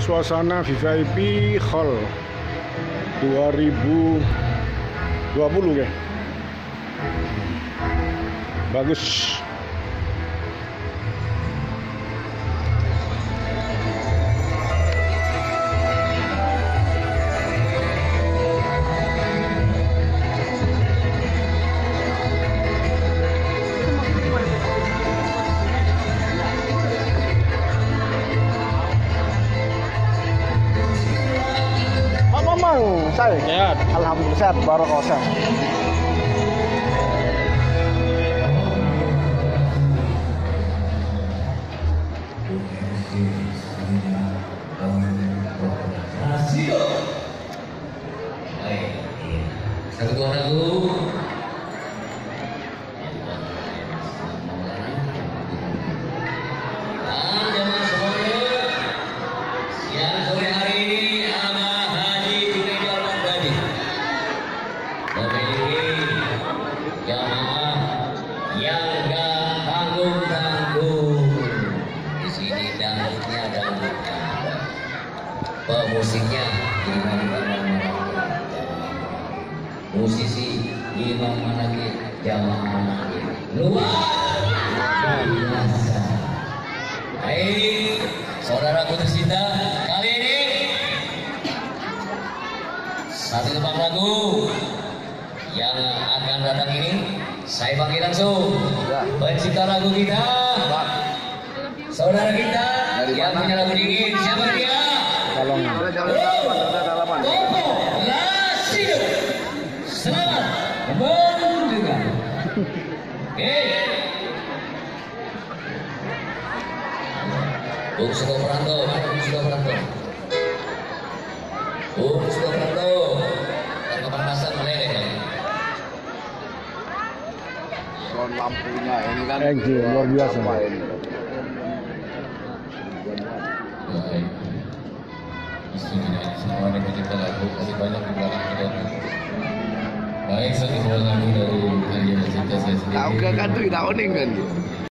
suasana VIP Hall 2020 ya. Bagus. Sehat. Alhamdulillah sehat, barokallah. Satu buah lagu. Musiknya musisi Imam Manakib Jamaah Manakib luar biasa. Hai saudaraku tercinta, kali ini satu tembang lagu yang akan datang ini saya panggil langsung pencipta lagu kita, saudara kita yang punya lagu dingin. Siapa dia? Tolong. Selamat mendengar. Oke. Bung Suko Pranto, mana Bung Suko Pranto? Bung Suko Pranto, dan kepanasan meleleh lagi. Sound lampunya ini kan Luar biasa. Ini. Semua ada pencipta lagu, masih banyak di belakang kita. Baik, satu buah lagu dari Alia Cinta saya sendiri. Tahu gak kan tuh tidak oning kan?